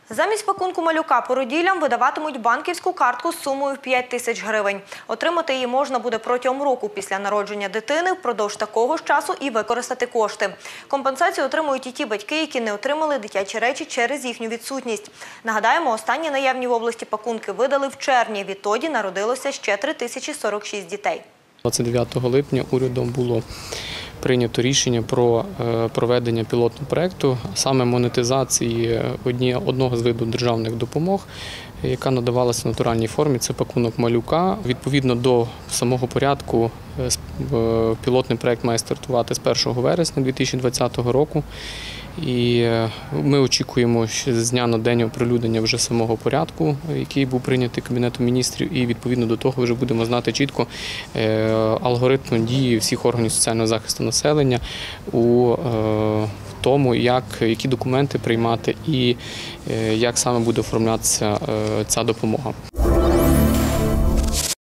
Замість пакунку малюка породіллям видаватимуть банківську картку з сумою в 5 тисяч гривень. Отримати її можна буде протягом року після народження дитини, впродовж такого ж часу і використати кошти. Компенсацію отримують і ті батьки, які не отримали дитячі речі через їхню відсутність. Нагадаємо, останні наявні в області пакунки видали в червні. Відтоді народилося ще 3046 дітей. 29 липня урядом було прийнято рішення про проведення пілотного проєкту, саме монетизації одного з видів державних допомог, яка надавалася в натуральній формі, це пакунок малюка. Відповідно до самого порядку пілотний проєкт має стартувати з 1 вересня 2020 року. І ми очікуємо з дня на день оприлюднення вже самого порядку, який був прийнятий Кабінетом міністрів, і відповідно до того вже будемо знати чітко алгоритм дії всіх органів соціального захисту населення у тому, які документи приймати і як саме буде оформлятися ця допомога.